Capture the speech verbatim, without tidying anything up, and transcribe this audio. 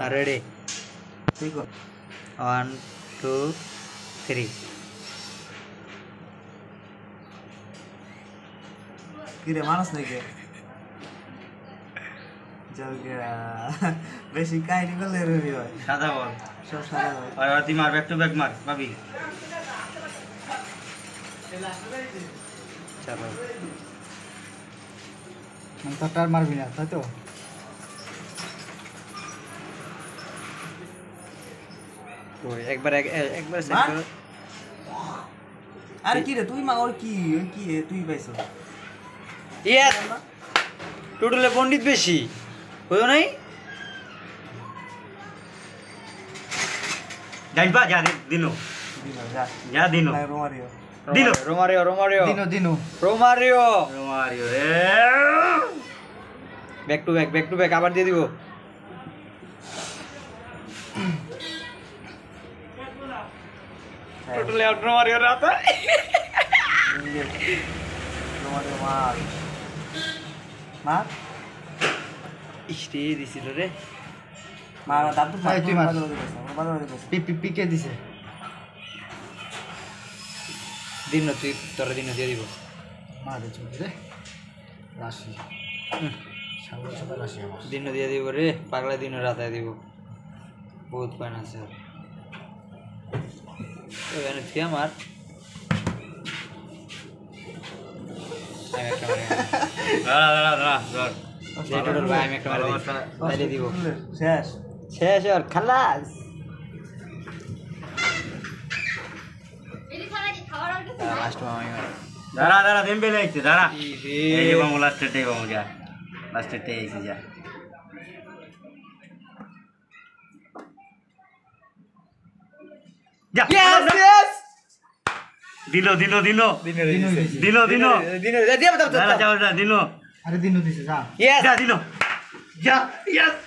Ready ঠিক আছে one two three কি রে মানুষ নাকি জলগা বেশি কাহিনী করলে রবি হয় সাদা বল সব সাদা হয় আর তুই মার ব্যাক টু ব্যাক মার ভাবি চলো তার মারবি না তাই তো ওই একবার এক- এ- একবার set মার। করো। আরে কি রে তুই মা ওর কি ওই কি রে, তুই পাইছো ইয়েস টোটালে পণ্ডিত বেশি বুঝো নাই যাইবা যা রে দিনো দিনো যা যা দিনো নাই রোমারিও দিনো Romario Romario Dino Dino Romario Mario রে back to back back to back আবার দিয়ে দিব টোটালে আউট রোমারিও রাতা রোমারিও মার মার ইস্তে দিছিল রে মার দাদু এই তুই মার। বাজারে দিছো পি পি পিকে দিছে দিন না তুই তোর দিন দিয়ে দিব মারে চুপ রে রাশি সাগর সাদা রাশি আমার দিন দিয়ে দিব রে পাগলা দিন রাতায় দিব বহুত পান আছে এখানে তুই আমার আমি একটা মারি দাঁড়া দাঁড়া দাঁড়া ধর যে টোটাল ভাই আমি একটা মারি দিই তাইলে দিব শেষ শেষ আর খালাস লাস্ট আমি মারি দাঁড়া দাঁড়া দেমবে লাগছে দাঁড়া ই এই যে রে বামু লাস্টেতে বামু যা লাস্টেতে এসে যা যা ইয়েস ইয়েস দিলো দিলো দিলো দিনে দিনো দিছে দিছে। দিলো দিলো দিনে দিয়ে দাও দাও দাঁড়া যাও যা দিলো আরে দিনু দিছে যা ইয়েস যা দিলো যা ইয়েস